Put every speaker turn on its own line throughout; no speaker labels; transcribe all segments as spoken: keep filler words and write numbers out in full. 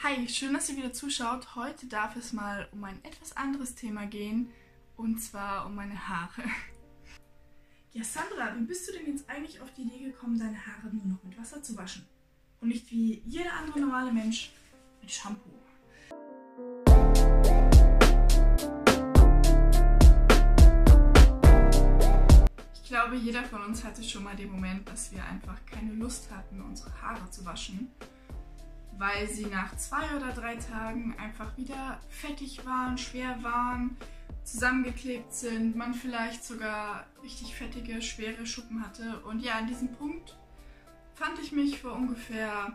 Hi, schön, dass ihr wieder zuschaut. Heute darf es mal um ein etwas anderes Thema gehen, und zwar um meine Haare. Ja, Sandra, wie bist du denn jetzt eigentlich auf die Idee gekommen, deine Haare nur noch mit Wasser zu waschen? Und nicht wie jeder andere normale Mensch mit Shampoo? Ich glaube, jeder von uns hatte schon mal den Moment, dass wir einfach keine Lust hatten, unsere Haare zu waschen, weil sie nach zwei oder drei Tagen einfach wieder fettig waren, schwer waren, zusammengeklebt sind, man vielleicht sogar richtig fettige, schwere Schuppen hatte. Und ja, an diesem Punkt fand ich mich vor ungefähr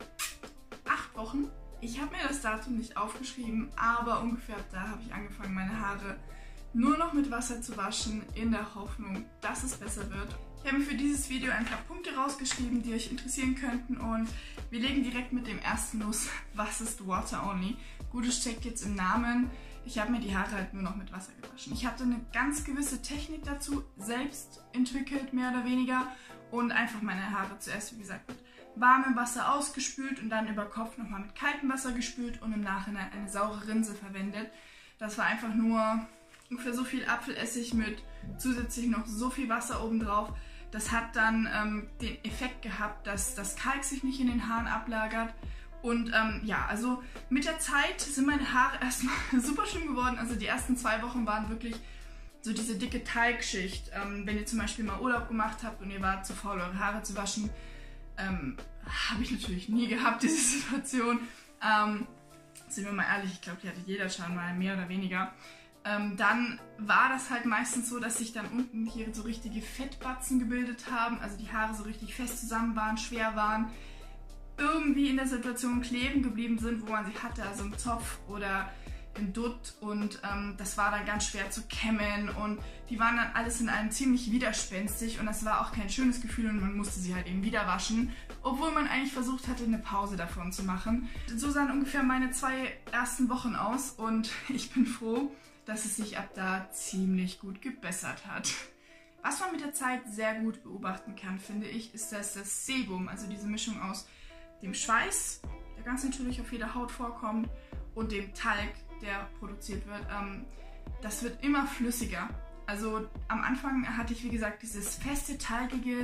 acht Wochen. Ich habe mir das Datum nicht aufgeschrieben, aber ungefähr ab da habe ich angefangen, meine Haare nur noch mit Wasser zu waschen, in der Hoffnung, dass es besser wird. Ich habe mir für dieses Video ein paar Punkte rausgeschrieben, die euch interessieren könnten, und wir legen direkt mit dem ersten los. Was ist Water Only? Gut, es steckt jetzt im Namen. Ich habe mir die Haare halt nur noch mit Wasser gewaschen. Ich hatte eine ganz gewisse Technik dazu selbst entwickelt, mehr oder weniger, und einfach meine Haare zuerst, wie gesagt, mit warmem Wasser ausgespült und dann über Kopf nochmal mit kaltem Wasser gespült und im Nachhinein eine saure Rinse verwendet. Das war einfach nur ungefähr so viel Apfelessig mit zusätzlich noch so viel Wasser obendrauf. Das hat dann ähm, den Effekt gehabt, dass das Kalk sich nicht in den Haaren ablagert. Und ähm, ja, also mit der Zeit sind meine Haare erstmal super schlimm geworden. Also die ersten zwei Wochen waren wirklich so diese dicke Talgschicht. Ähm, wenn ihr zum Beispiel mal Urlaub gemacht habt und ihr wart zu faul, eure Haare zu waschen, ähm, habe ich natürlich nie gehabt, diese Situation. Ähm, sind wir mal ehrlich, ich glaube, die hatte jeder schon mal, mehr oder weniger. Ähm, dann war das halt meistens so, dass sich dann unten hier so richtige Fettbatzen gebildet haben, also die Haare so richtig fest zusammen waren, schwer waren, irgendwie in der Situation kleben geblieben sind, wo man sie hatte, also im Zopf oder im Dutt, und ähm, das war dann ganz schwer zu kämmen, und die waren dann alles in allem ziemlich widerspenstig, und das war auch kein schönes Gefühl, und man musste sie halt eben wieder waschen, obwohl man eigentlich versucht hatte, eine Pause davon zu machen. So sahen ungefähr meine zwei ersten Wochen aus, und ich bin froh, dass es sich ab da ziemlich gut gebessert hat. Was man mit der Zeit sehr gut beobachten kann, finde ich, ist, dass das Sebum, also diese Mischung aus dem Schweiß, der ganz natürlich auf jeder Haut vorkommt, und dem Talg, der produziert wird, ähm, das wird immer flüssiger. Also am Anfang hatte ich, wie gesagt, dieses feste, talgige,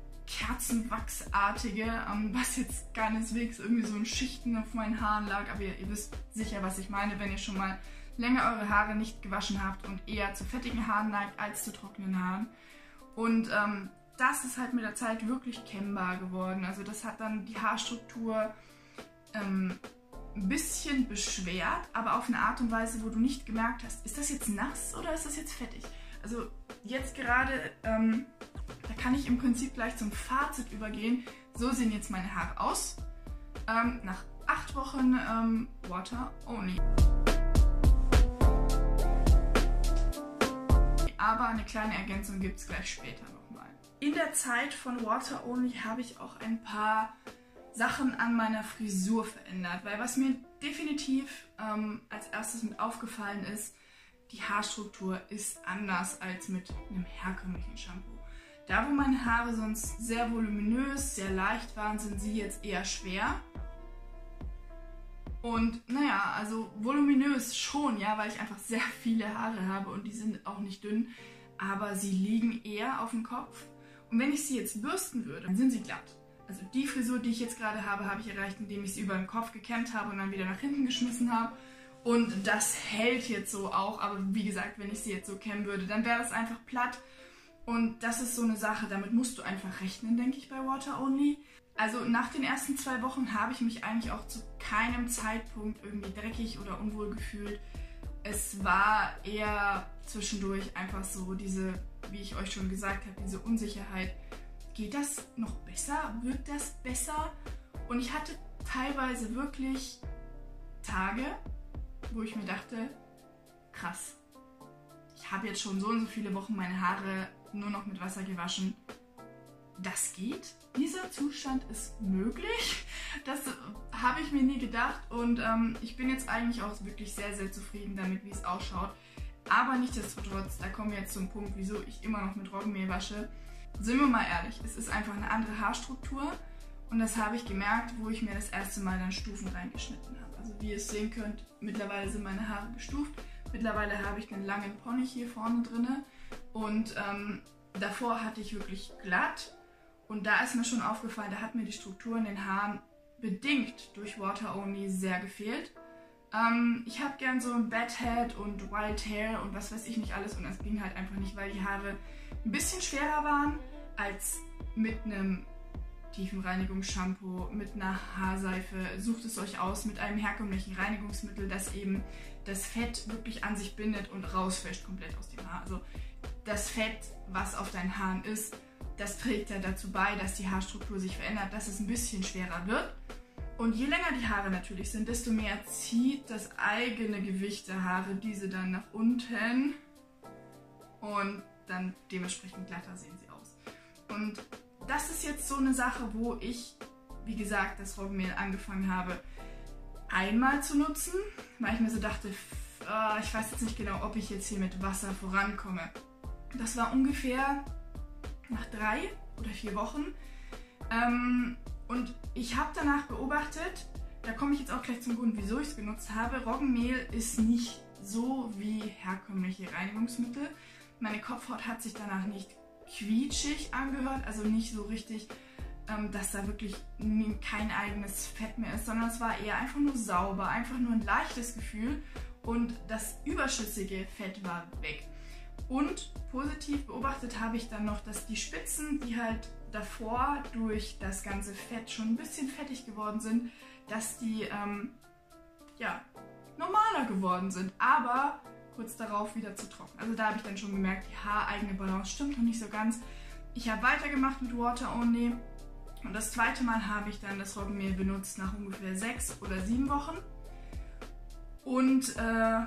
Kerzenwachsartige, ähm, was jetzt keineswegs irgendwie so in Schichten auf meinen Haaren lag, aber ihr, ihr wisst sicher, was ich meine, wenn ihr schon mal länger eure Haare nicht gewaschen habt und eher zu fettigen Haaren neigt als zu trockenen Haaren. Und ähm, das ist halt mit der Zeit wirklich kennbar geworden. Also das hat dann die Haarstruktur ähm, ein bisschen beschwert, aber auf eine Art und Weise, wo du nicht gemerkt hast, ist das jetzt nass oder ist das jetzt fettig? Also jetzt gerade, ähm, da kann ich im Prinzip gleich zum Fazit übergehen. So sehen jetzt meine Haare aus. Ähm, nach acht Wochen ähm, Water Only. Aber eine kleine Ergänzung gibt es gleich später nochmal. In der Zeit von Water Only habe ich auch ein paar Sachen an meiner Frisur verändert, weil was mir definitiv ähm, als erstes mit aufgefallen ist, die Haarstruktur ist anders als mit einem herkömmlichen Shampoo. Da, wo meine Haare sonst sehr voluminös, sehr leicht waren, sind sie jetzt eher schwer. Und naja, also voluminös schon, ja, weil ich einfach sehr viele Haare habe und die sind auch nicht dünn, aber sie liegen eher auf dem Kopf. Und wenn ich sie jetzt bürsten würde, dann sind sie glatt. Also die Frisur, die ich jetzt gerade habe, habe ich erreicht, indem ich sie über den Kopf gekämmt habe und dann wieder nach hinten geschmissen habe. Und das hält jetzt so auch, aber wie gesagt, wenn ich sie jetzt so kämmen würde, dann wäre das einfach platt. Und das ist so eine Sache, damit musst du einfach rechnen, denke ich, bei Water Only. Also nach den ersten zwei Wochen habe ich mich eigentlich auch zu keinem Zeitpunkt irgendwie dreckig oder unwohl gefühlt. Es war eher zwischendurch einfach so diese, wie ich euch schon gesagt habe, diese Unsicherheit. Geht das noch besser? Wird das besser? Und ich hatte teilweise wirklich Tage, wo ich mir dachte, krass, ich habe jetzt schon so und so viele Wochen meine Haare nur noch mit Wasser gewaschen. Das geht? Dieser Zustand ist möglich? Das habe ich mir nie gedacht, und ähm, ich bin jetzt eigentlich auch wirklich sehr, sehr zufrieden damit, wie es ausschaut. Aber nichtsdestotrotz, da kommen wir jetzt zum Punkt, wieso ich immer noch mit Roggenmehl wasche. Sind wir mal ehrlich, es ist einfach eine andere Haarstruktur, und das habe ich gemerkt, wo ich mir das erste Mal dann Stufen reingeschnitten habe. Also wie ihr es sehen könnt, mittlerweile sind meine Haare gestuft. Mittlerweile habe ich einen langen Pony hier vorne drin und ähm, davor hatte ich wirklich glatt. Und da ist mir schon aufgefallen, da hat mir die Struktur in den Haaren bedingt durch Water Only sehr gefehlt. Ähm, ich habe gern so ein Bad Head und Wild Hair und was weiß ich nicht alles und das ging halt einfach nicht, weil die Haare ein bisschen schwerer waren als mit einem Tiefenreinigungsshampoo, mit einer Haarseife. Sucht es euch aus mit einem herkömmlichen Reinigungsmittel, das eben das Fett wirklich an sich bindet und rausfischt komplett aus dem Haar. Also das Fett, was auf deinen Haaren ist, das trägt ja dazu bei, dass die Haarstruktur sich verändert, dass es ein bisschen schwerer wird. Und je länger die Haare natürlich sind, desto mehr zieht das eigene Gewicht der Haare diese dann nach unten und dann dementsprechend glatter sehen sie aus. Und das ist jetzt so eine Sache, wo ich, wie gesagt, das Roggenmehl angefangen habe, einmal zu nutzen, weil ich mir so dachte, äh, ich weiß jetzt nicht genau, ob ich jetzt hier mit Wasser vorankomme. Das war ungefähr nach drei oder vier Wochen. Ähm, und ich habe danach beobachtet, da komme ich jetzt auch gleich zum Grund, wieso ich es genutzt habe. Roggenmehl ist nicht so wie herkömmliche Reinigungsmittel. Meine Kopfhaut hat sich danach nicht quietschig angehört, also nicht so richtig, ähm, dass da wirklich kein eigenes Fett mehr ist, sondern es war eher einfach nur sauber, einfach nur ein leichtes Gefühl und das überschüssige Fett war weg. Und positiv beobachtet habe ich dann noch, dass die Spitzen, die halt davor durch das ganze Fett schon ein bisschen fettig geworden sind, dass die ähm, ja, normaler geworden sind, aber kurz darauf wieder zu trocken. Also da habe ich dann schon gemerkt, die haareigene Balance stimmt noch nicht so ganz. Ich habe weitergemacht mit Water Only und das zweite Mal habe ich dann das Roggenmehl benutzt nach ungefähr sechs oder sieben Wochen. Und äh,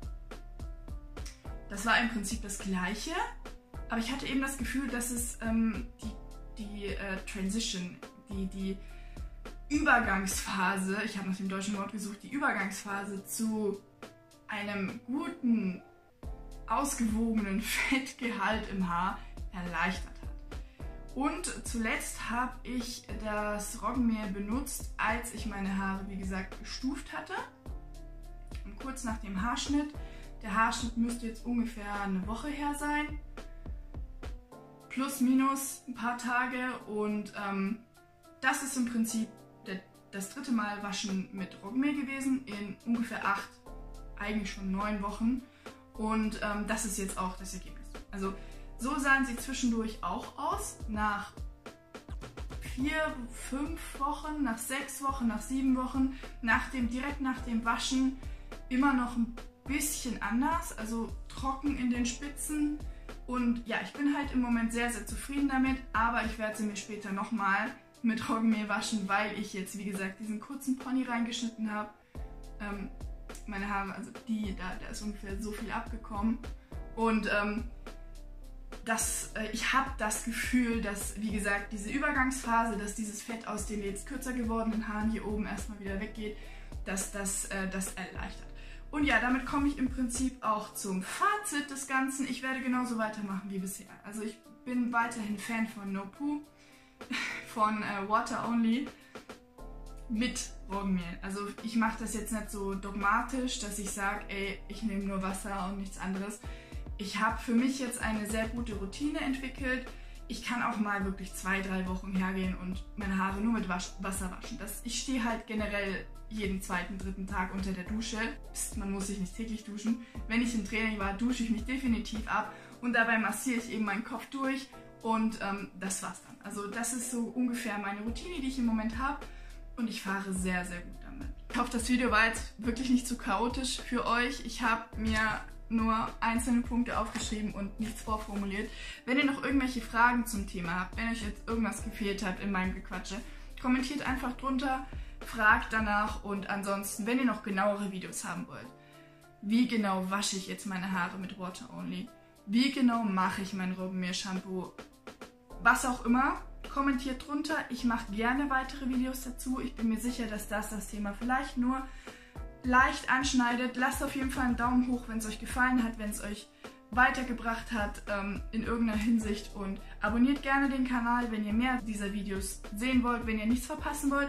das war im Prinzip das Gleiche, aber ich hatte eben das Gefühl, dass es ähm, die, die äh, Transition, die, die Übergangsphase, ich habe nach dem deutschen Wort gesucht, die Übergangsphase zu einem guten, ausgewogenen Fettgehalt im Haar erleichtert hat. Und zuletzt habe ich das Roggenmehl benutzt, als ich meine Haare, wie gesagt, gestuft hatte. Und kurz nach dem Haarschnitt. Der Haarschnitt müsste jetzt ungefähr eine Woche her sein. Plus, minus ein paar Tage. Und ähm, das ist im Prinzip der, das dritte Mal Waschen mit Roggenmehl gewesen in ungefähr acht, eigentlich schon neun Wochen. Und ähm, das ist jetzt auch das Ergebnis. Also so sahen sie zwischendurch auch aus. Nach vier, fünf Wochen, nach sechs Wochen, nach sieben Wochen, nach dem, direkt nach dem Waschen immer noch ein bisschen anders, also trocken in den Spitzen. Und ja, ich bin halt im Moment sehr, sehr zufrieden damit, aber ich werde sie mir später nochmal mit Roggenmehl waschen, weil ich jetzt, wie gesagt, diesen kurzen Pony reingeschnitten habe. Ähm, meine Haare, also die, da, da ist ungefähr so viel abgekommen. Und ähm, das, äh, ich habe das Gefühl, dass, wie gesagt, diese Übergangsphase, dass dieses Fett aus den jetzt kürzer gewordenen Haaren hier oben erstmal wieder weggeht, dass das äh, das erleichtert. Und ja, damit komme ich im Prinzip auch zum Fazit des Ganzen. Ich werde genauso weitermachen wie bisher. Also ich bin weiterhin Fan von No Poo, von äh, Water Only mit Roggenmehl. Also ich mache das jetzt nicht so dogmatisch, dass ich sage, ey, ich nehme nur Wasser und nichts anderes. Ich habe für mich jetzt eine sehr gute Routine entwickelt. Ich kann auch mal wirklich zwei, drei Wochen hergehen und meine Haare nur mit Wasch Wasser waschen. Das, ich stehe halt generell jeden zweiten, dritten Tag unter der Dusche. Psst, man muss sich nicht täglich duschen. Wenn ich im Training war, dusche ich mich definitiv ab und dabei massiere ich eben meinen Kopf durch und ähm, das war's dann. Also das ist so ungefähr meine Routine, die ich im Moment habe und ich fahre sehr, sehr gut damit. Ich hoffe, das Video war jetzt wirklich nicht zu chaotisch für euch. Ich habe mir nur einzelne Punkte aufgeschrieben und nichts vorformuliert. Wenn ihr noch irgendwelche Fragen zum Thema habt, wenn euch jetzt irgendwas gefehlt hat in meinem Gequatsche, kommentiert einfach drunter, fragt danach und ansonsten, wenn ihr noch genauere Videos haben wollt, wie genau wasche ich jetzt meine Haare mit Water Only, wie genau mache ich mein Roggenmehl-Shampoo, was auch immer, kommentiert drunter. Ich mache gerne weitere Videos dazu. Ich bin mir sicher, dass das das Thema vielleicht nur leicht anschneidet. Lasst auf jeden Fall einen Daumen hoch, wenn es euch gefallen hat, wenn es euch weitergebracht hat ähm, in irgendeiner Hinsicht und abonniert gerne den Kanal, wenn ihr mehr dieser Videos sehen wollt, wenn ihr nichts verpassen wollt.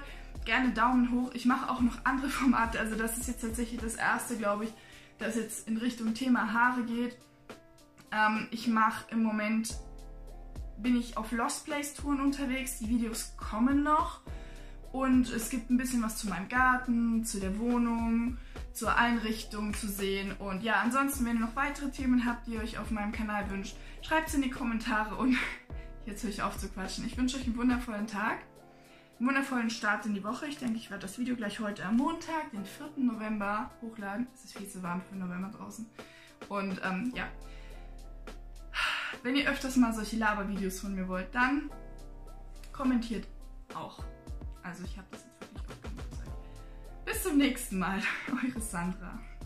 gerne Daumen hoch. Ich mache auch noch andere Formate, also das ist jetzt tatsächlich das erste, glaube ich, das jetzt in Richtung Thema Haare geht. Ähm, ich mache im Moment, bin ich auf Lost Place Touren unterwegs, die Videos kommen noch. Und es gibt ein bisschen was zu meinem Garten, zu der Wohnung, zur Einrichtung zu sehen. Und ja, ansonsten, wenn ihr noch weitere Themen habt, die ihr euch auf meinem Kanal wünscht, schreibt es in die Kommentare und jetzt höre ich auf zu quatschen. Ich wünsche euch einen wundervollen Tag, einen wundervollen Start in die Woche. Ich denke, ich werde das Video gleich heute am Montag, den vierten November, hochladen. Es ist viel zu warm für November draußen. Und ähm, ja, wenn ihr öfters mal solche Labervideos von mir wollt, dann kommentiert auch. Also ich habe das jetzt wirklich oft genug gesagt. Bis zum nächsten Mal, eure Sandra.